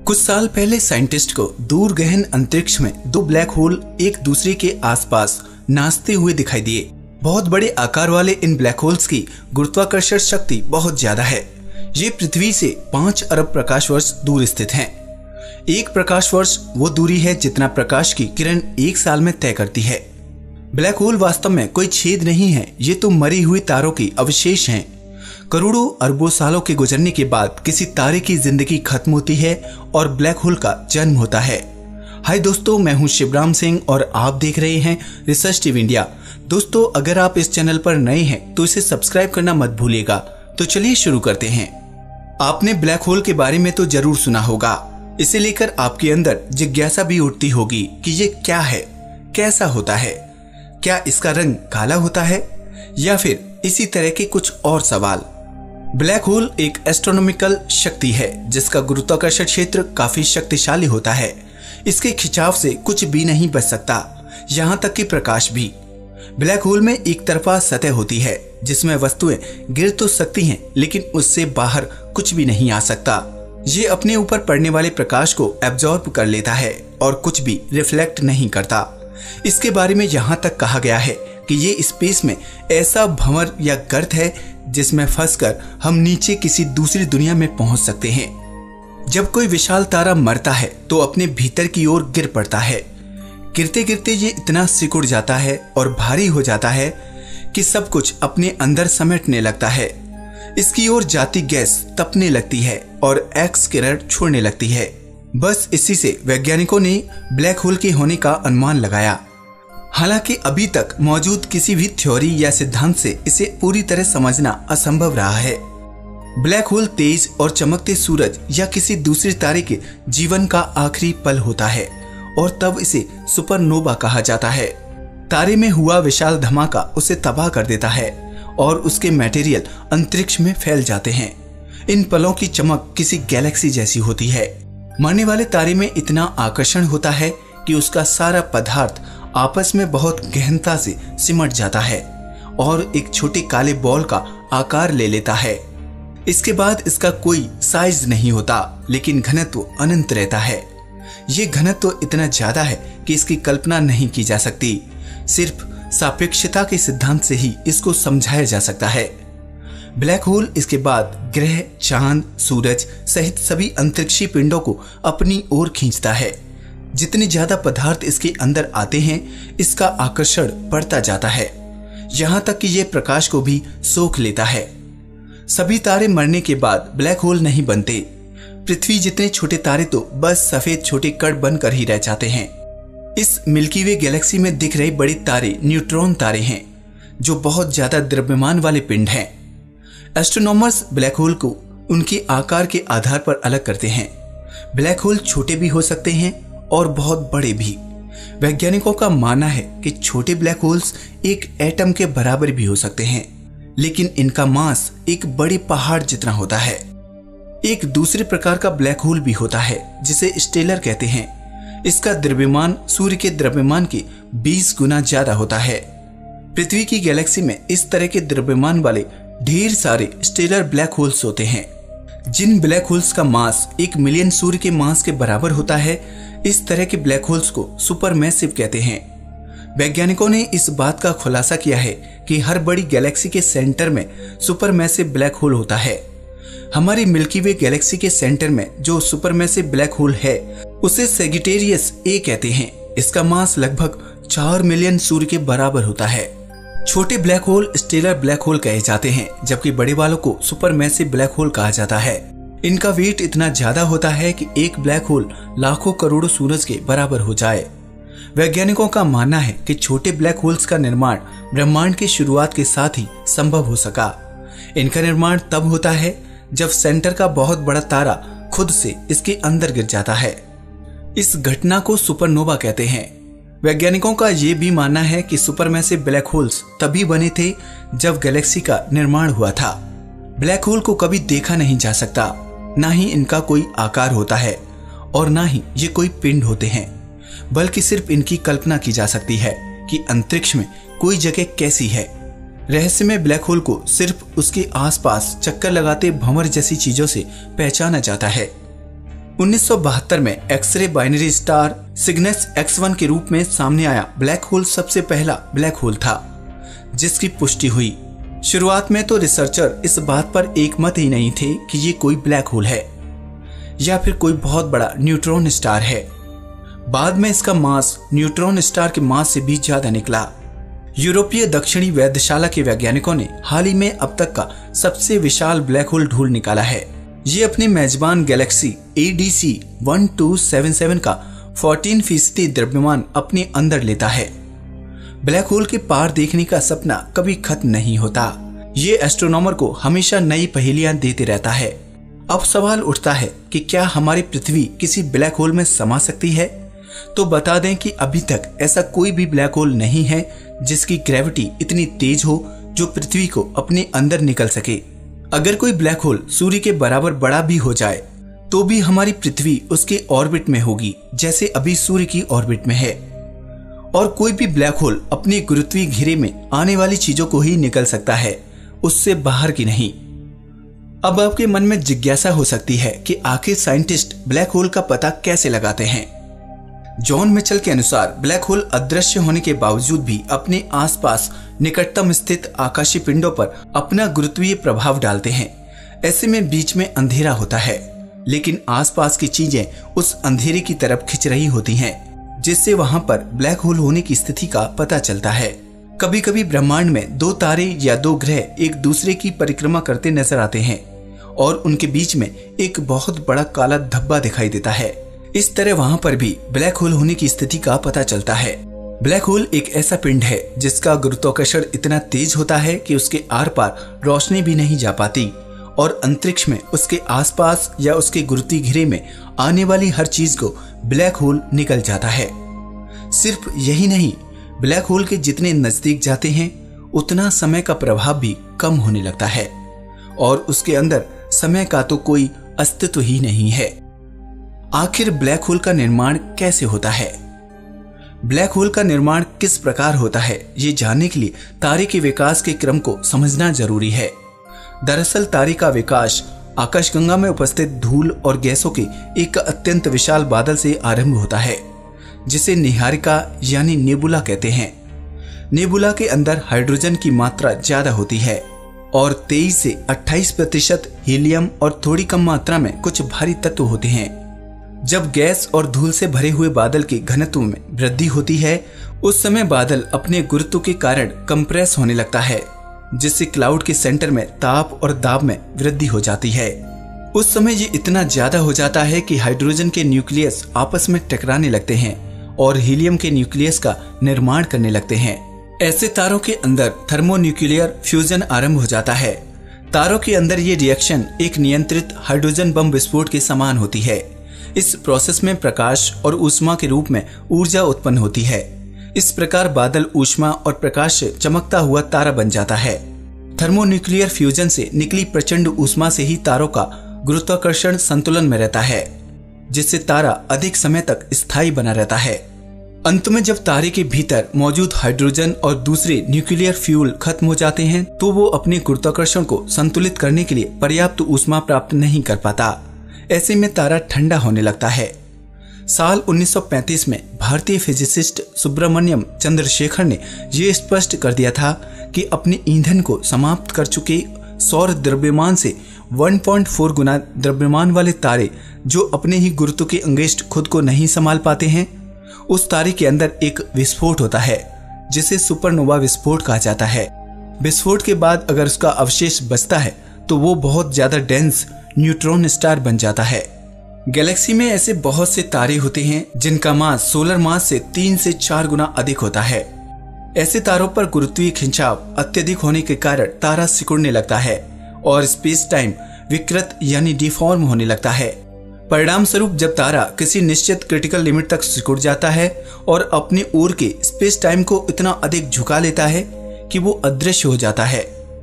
कुछ साल पहले साइंटिस्ट को दूर गहन अंतरिक्ष में दो ब्लैक होल एक दूसरे के आसपास नाचते हुए दिखाई दिए। बहुत बड़े आकार वाले इन ब्लैक होल्स की गुरुत्वाकर्षण शक्ति बहुत ज्यादा है। ये पृथ्वी से 5 अरब प्रकाश वर्ष दूर स्थित हैं। एक प्रकाश वर्ष वो दूरी है जितना प्रकाश की किरण एक साल में तय करती है। ब्लैक होल वास्तव में कोई छेद नहीं है, ये तो मरी हुई तारों की अवशेष हैं। करोड़ों अरबों सालों के गुजरने के बाद किसी तारे की जिंदगी खत्म होती है और ब्लैक होल का जन्म होता है। हाय दोस्तों, मैं हूं शिवराम सिंह और आप देख रहे हैं रिसर्च टीवी इंडिया। दोस्तों, अगर आप इस चैनल पर नए हैं तो इसे सब्सक्राइब करना मत भूलिएगा। तो चलिए शुरू करते हैं। आपने ब्लैक होल के बारे में तो जरूर सुना होगा, इसे लेकर आपके अंदर जिज्ञासा भी उठती होगी कि ये क्या है, कैसा होता है, क्या इसका रंग काला होता है या फिर इसी तरह के कुछ और सवाल। ब्लैक होल एक एस्ट्रोनॉमिकल शक्ति है जिसका गुरुत्वाकर्षण क्षेत्र काफी शक्तिशाली होता है। इसके खिंचाव से कुछ भी नहीं बच सकता, यहाँ तक कि प्रकाश भी। ब्लैक होल में एक तरफा सतह होती है जिसमें वस्तुएं गिर तो सकती हैं लेकिन उससे बाहर कुछ भी नहीं आ सकता। ये अपने ऊपर पड़ने वाले प्रकाश को एब्जॉर्ब कर लेता है और कुछ भी रिफ्लेक्ट नहीं करता। इसके बारे में यहाँ तक कहा गया है कि ये स्पेस में ऐसा भंवर या गर्त है जिसमें फंसकर हम नीचे किसी दूसरी दुनिया में पहुंच सकते हैं। जब कोई विशाल तारा मरता है तो अपने भीतर की ओर गिर पड़ता है। गिरते गिरते ये इतना सिकुड़ जाता है और भारी हो जाता है कि सब कुछ अपने अंदर समेटने लगता है। इसकी ओर जाती गैस तपने लगती है और एक्स किरण छोड़ने लगती है। बस इसी से वैज्ञानिकों ने ब्लैक होल के होने का अनुमान लगाया। हालांकि अभी तक मौजूद किसी भी थ्योरी या सिद्धांत से इसे पूरी तरह समझना असंभव रहा है। ब्लैक होल तेज और चमकते सूरज या किसी दूसरे तारे के जीवन का आखिरी पल होता है और तब इसे सुपरनोवा कहा जाता है। तारे में हुआ विशाल धमाका उसे तबाह कर देता है और उसके मटेरियल अंतरिक्ष में फैल जाते हैं। इन पलों की चमक किसी गैलेक्सी जैसी होती है। मरने वाले तारे में इतना आकर्षण होता है कि उसका सारा पदार्थ आपस में बहुत गहनता से सिमट जाता है और एक छोटे काले बॉल का आकार ले लेता है। इसके बाद इसका कोई साइज नहीं होता लेकिन घनत्व अनंत रहता है। ये घनत्व इतना ज्यादा है कि इसकी कल्पना नहीं की जा सकती। सिर्फ सापेक्षता के सिद्धांत से ही इसको समझाया जा सकता है। ब्लैक होल इसके बाद ग्रह, चांद, सूरज सहित सभी अंतरिक्षीय पिंडों को अपनी ओर खींचता है। जितने ज्यादा पदार्थ इसके अंदर आते हैं इसका आकर्षण बढ़ता जाता है, यहाँ तक कि ये प्रकाश को भी सोख लेता है। सभी तारे मरने के बाद ब्लैक होल नहीं बनते। पृथ्वी जितने छोटे तारे तो बस सफेद छोटे कण बनकर ही रह जाते हैं। इस मिल्की वे गैलेक्सी में दिख रहे बड़े तारे न्यूट्रॉन तारे हैं जो बहुत ज्यादा द्रव्यमान वाले पिंड हैं। एस्ट्रोनॉमर्स ब्लैक होल को उनके आकार के आधार पर अलग करते हैं। ब्लैक होल छोटे भी हो सकते हैं और बहुत बड़े भी। वैज्ञानिकों का मानना है कि छोटे ब्लैक होल्स एक एटम के बराबर भी हो सकते हैं, लेकिन इनका मास एक बड़े पहाड़ जितना होता है। एक दूसरे प्रकार का ब्लैक होल भी होता है जिसे स्टेलर कहते हैं। इसका द्रव्यमान सूर्य के द्रव्यमान के 20 गुना ज्यादा होता है। पृथ्वी की गैलेक्सी में इस तरह के द्रव्यमान वाले ढेर सारे स्टेलर ब्लैक होल्स होते हैं। जिन ब्लैक होल्स का मास 1 मिलियन सूर्य के मास के बराबर होता है, इस तरह के ब्लैक होल्स को सुपरमैसिव कहते हैं। वैज्ञानिकों ने इस बात का खुलासा किया है कि हर बड़ी गैलेक्सी के सेंटर में सुपरमैसिव ब्लैक होल होता है। हमारी मिल्की वे गैलेक्सी के सेंटर में जो सुपरमैसिव ब्लैक होल है उसे सैजिटेरियस ए कहते हैं। इसका मास लगभग 4 मिलियन सूर्य के बराबर होता है। छोटे black hole stellar black hole कहे जाते हैं जबकि बड़े वालों को सुपरमैसिव ब्लैक होल कहा जाता है। इनका वेट इतना ज्यादा होता है कि एक ब्लैक होल लाखों करोड़ों सूरज के बराबर हो जाए। वैज्ञानिकों का मानना है कि छोटे ब्लैक होल्स का निर्माण ब्रह्मांड की शुरुआत के साथ ही संभव हो सका। इनका निर्माण तब होता है जब सेंटर का बहुत बड़ा तारा खुद से इसके अंदर गिर जाता है। इस घटना को सुपरनोवा कहते हैं। वैज्ञानिकों का ये भी मानना है कि सुपरमैसिव ब्लैक होल्स तभी बने थे जब गैलेक्सी का निर्माण हुआ था। ब्लैक होल को कभी देखा नहीं जा सकता, ना ही इनका कोई आकार होता है और ना ही ये कोई पिंड होते हैं, बल्कि सिर्फ इनकी कल्पना की जा सकती है कि अंतरिक्ष में कोई जगह कैसी है। रहस्यमय ब्लैक होल को सिर्फ उसके आसपास चक्कर लगाते भंवर जैसी चीजों से पहचाना जाता है। 1972 में x ray binary star Cygnus X1 के रूप में सामने आया ब्लैक होल सबसे पहला ब्लैक होल था जिसकी पुष्टि हुई। शुरुआत में तो रिसर्चर इस बात पर एकमत ही नहीं थे कि ये कोई ब्लैक होल है या फिर कोई बहुत बड़ा न्यूट्रॉन स्टार है। बाद में इसका मास न्यूट्रॉन स्टार के मास से भी ज्यादा निकला। यूरोपीय दक्षिणी वेधशाला के वैज्ञानिकों ने हाल ही में अब तक का सबसे विशाल ब्लैक होल ढूंढ निकाला है। ये अपनी मेजबान गैलेक्सी ADC 1277 का 14% द्रव्यमान अपने अंदर लेता है। ब्लैक होल के पार देखने का सपना कभी खत्म नहीं होता। ये एस्ट्रोनॉमर को हमेशा नई पहेलियां देते रहता है। अब सवाल उठता है कि क्या हमारी पृथ्वी किसी ब्लैक होल में समा सकती है? तो बता दें कि अभी तक ऐसा कोई भी ब्लैक होल नहीं है जिसकी ग्रेविटी इतनी तेज हो जो पृथ्वी को अपने अंदर निकल सके। अगर कोई ब्लैक होल सूर्य के बराबर बड़ा भी हो जाए तो भी हमारी पृथ्वी उसके ऑर्बिट में होगी जैसे अभी सूर्य की ऑर्बिट में है। और कोई भी ब्लैक होल अपने गुरुत्वीय घेरे में आने वाली चीजों को ही निकल सकता है, उससे बाहर की नहीं। अब आपके मन में जिज्ञासा हो सकती है कि आखिर साइंटिस्ट ब्लैक होल का पता कैसे लगाते हैं। जॉन मिचेल के अनुसार ब्लैक होल अदृश्य होने के बावजूद भी अपने आसपास निकटतम स्थित आकाशीय पिंडों पर अपना गुरुत्वीय प्रभाव डालते हैं। ऐसे में बीच में अंधेरा होता है लेकिन आसपास की चीजें उस अंधेरे की तरफ खिंच रही होती हैं, जिससे वहां पर ब्लैक होल होने की स्थिति का पता चलता है। कभी कभी ब्रह्मांड में दो तारे या दो ग्रह एक दूसरे की परिक्रमा करते नजर आते हैं और उनके बीच में एक बहुत बड़ा काला धब्बा दिखाई देता है। इस तरह वहां पर भी ब्लैक होल होने की स्थिति का पता चलता है। ब्लैक होल एक ऐसा पिंड है जिसका गुरुत्वाकर्षण इतना तेज होता है कि उसके आर पार रोशनी भी नहीं जा पाती और अंतरिक्ष में उसके आसपास या उसके गुरुत्वीय घेरे में आने वाली हर चीज को ब्लैक होल निकल जाता है। सिर्फ यही नहीं, ब्लैक होल के जितने नजदीक जाते हैं उतना समय का प्रभाव भी कम होने लगता है और उसके अंदर समय का तो कोई अस्तित्व ही नहीं है। आखिर ब्लैक होल का निर्माण कैसे होता है? ब्लैक होल का निर्माण किस प्रकार होता है, ये जानने के लिए तारे के विकास के क्रम को समझना जरूरी है। दरअसल तारे का विकास आकाशगंगा में उपस्थित धूल और गैसों के एक अत्यंत विशाल बादल से आरंभ होता है जिसे निहारिका यानी नेबुला कहते हैं। नेबुला के अंदर हाइड्रोजन की मात्रा ज्यादा होती है और 23 से 28% हीलियम और थोड़ी कम मात्रा में कुछ भारी तत्व होते हैं। जब गैस और धूल से भरे हुए बादल के घनत्व में वृद्धि होती है उस समय बादल अपने गुरुत्व के कारण कंप्रेस होने लगता है, जिससे क्लाउड के सेंटर में ताप और दाब में वृद्धि हो जाती है। उस समय ये इतना ज्यादा हो जाता है कि हाइड्रोजन के न्यूक्लियस आपस में टकराने लगते हैं और हीलियम के न्यूक्लियस का निर्माण करने लगते हैं। ऐसे तारों के अंदर थर्मोन्यूक्लियर फ्यूजन आरंभ हो जाता है। तारों के अंदर ये रिएक्शन एक नियंत्रित हाइड्रोजन बम विस्फोट के समान होती है। इस प्रोसेस में प्रकाश और ऊष्मा के रूप में ऊर्जा उत्पन्न होती है। इस प्रकार बादल ऊष्मा और प्रकाश से चमकता हुआ तारा बन जाता है। थर्मोन्यूक्लियर फ्यूजन से निकली प्रचंड ऊष्मा से ही तारों का गुरुत्वाकर्षण संतुलन में रहता है, जिससे तारा अधिक समय तक स्थायी बना रहता है। अंत में जब तारे के भीतर मौजूद हाइड्रोजन और दूसरे न्यूक्लियर फ्यूल खत्म हो जाते हैं तो वो अपने गुरुत्वाकर्षण को संतुलित करने के लिए पर्याप्त ऊष्मा प्राप्त नहीं कर पाता। ऐसे में तारा ठंडा होने लगता है। साल 1935 में भारतीय फिजिसिस्ट सुब्रमण्यम चंद्रशेखर ने यह स्पष्ट कर दिया था कि अपने ईंधन को समाप्त कर चुके सौर द्रव्यमान से 1.4 गुना द्रव्यमान वाले तारे जो अपने ही गुरुत्व के अंगेष्ट खुद को नहीं संभाल पाते हैं, उस तारे के अंदर एक विस्फोट होता है जिसे सुपरनोवा विस्फोट कहा जाता है। विस्फोट के बाद अगर उसका अवशेष बचता है तो वो बहुत ज्यादा डेंस न्यूट्रॉन स्टार बन जाता है। गैलेक्सी में ऐसे बहुत से तारे होते हैं जिनका मास सोलर मास से 3 से 4 गुना अधिक होता है। ऐसे तारों पर गुरुत्वीय खिंचाव अत्यधिक होने के कारण तारा सिकुड़ने लगता है और स्पेस टाइम विकृत यानी डिफॉर्म होने लगता है। परिणाम स्वरूप जब तारा किसी निश्चित क्रिटिकल लिमिट तक सिकुड़ जाता है और अपनी ओर के स्पेस टाइम को इतना अधिक झुका लेता है कि वो अदृश्य हो जाता है।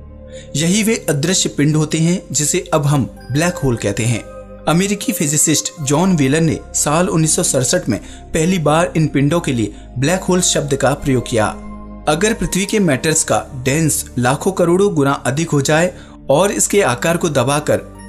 यही वे अदृश्य पिंड होते हैं जिसे अब हम ब्लैक होल कहते हैं। अमेरिकी फिजिसिस्ट जॉन व्हीलन ने साल 1967 में पहली बार इन पिंडों के लिए ब्लैक होल शब्द का प्रयोग किया। अगर पृथ्वी के मैटर्स का डेंस लाखों करोड़ों गुना अधिक हो जाए और इसके आकार को दबाकर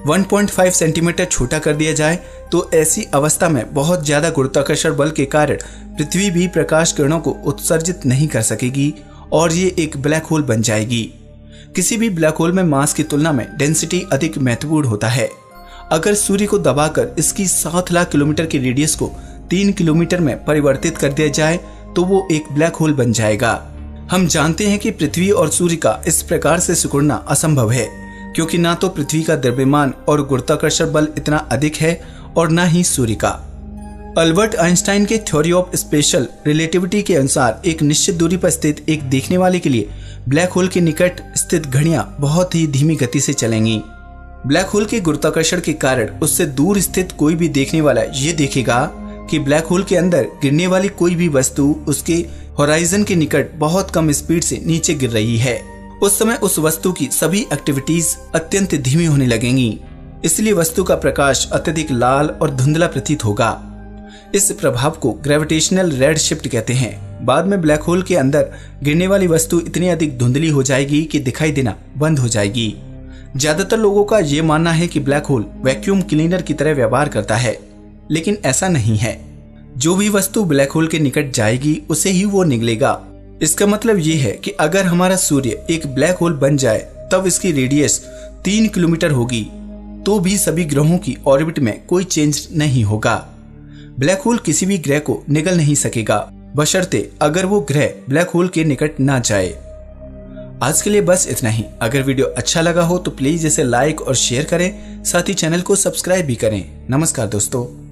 1.5 सेंटीमीटर छोटा कर दिया जाए तो ऐसी अवस्था में बहुत ज्यादा गुरुत्वाकर्षण बल के कारण पृथ्वी भी प्रकाश किरणों को उत्सर्जित नहीं कर सकेगी और ये एक ब्लैक होल बन जाएगी। किसी भी ब्लैक होल में मास की तुलना में डेंसिटी अधिक महत्वपूर्ण होता है। अगर सूर्य को दबाकर इसकी 7 लाख किलोमीटर की रेडियस को 3 किलोमीटर में परिवर्तित कर दिया जाए तो वो एक ब्लैक होल बन जाएगा। हम जानते हैं कि पृथ्वी और सूर्य का इस प्रकार से सिकुड़ना असंभव है, क्योंकि ना तो पृथ्वी का द्रव्यमान और गुरुत्वाकर्षण बल इतना अधिक है और ना ही सूर्य का। अल्बर्ट आइंस्टाइन के थ्योरी ऑफ स्पेशल रिलेटिविटी के अनुसार एक निश्चित दूरी पर स्थित एक देखने वाले के लिए ब्लैक होल के निकट स्थित घड़ियां बहुत ही धीमी गति से चलेंगी। ब्लैक होल के गुरुत्वाकर्षण के कारण उससे दूर स्थित कोई भी देखने वाला ये देखेगा कि ब्लैक होल के अंदर गिरने वाली कोई भी वस्तु उसके होराइजन के निकट बहुत कम स्पीड से नीचे गिर रही है। उस समय उस वस्तु की सभी एक्टिविटीज अत्यंत धीमी होने लगेंगी, इसलिए वस्तु का प्रकाश अत्यधिक लाल और धुंधला प्रतीत होगा। इस प्रभाव को ग्रेविटेशनल रेड शिफ्ट कहते हैं। बाद में ब्लैक होल के अंदर गिरने वाली वस्तु इतनी अधिक धुंधली हो जाएगी कि दिखाई देना बंद हो जाएगी। ज्यादातर लोगों का ये मानना है कि ब्लैक होल वैक्यूम क्लीनर की तरह व्यवहार करता है, लेकिन ऐसा नहीं है। जो भी वस्तु ब्लैक होल के निकट जाएगी उसे ही वो निगलेगा। इसका मतलब ये है कि अगर हमारा सूर्य एक ब्लैक होल बन जाए तब इसकी रेडियस 3 किलोमीटर होगी तो भी सभी ग्रहों की ऑर्बिट में कोई चेंज नहीं होगा। ब्लैक होल किसी भी ग्रह को निगल नहीं सकेगा, बशर्ते अगर वो ग्रह ब्लैक होल के निकट ना जाए। आज के लिए बस इतना ही। अगर वीडियो अच्छा लगा हो तो प्लीज इसे लाइक और शेयर करें, साथ ही चैनल को सब्सक्राइब भी करें। नमस्कार दोस्तों।